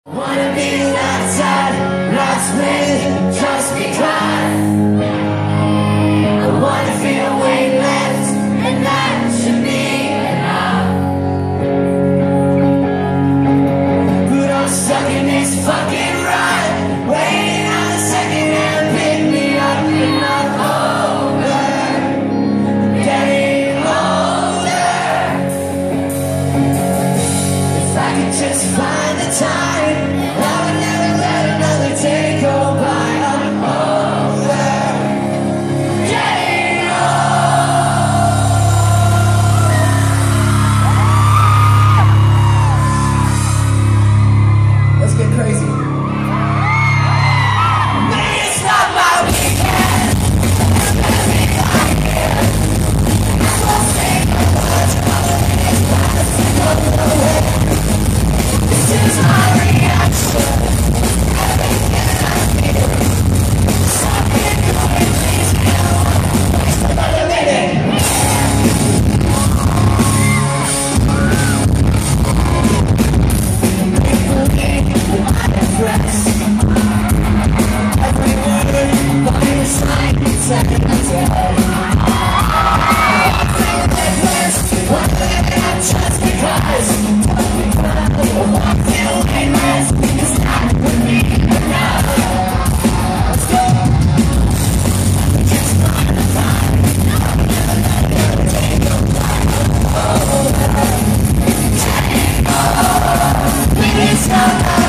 Wanna be left out, not split, just because I wanna feel weight left, and that should be enough. But I'm stuck in this fucking rut, waiting on the second hand, pick me up and I'm older, getting older. If I could just find the time, it's not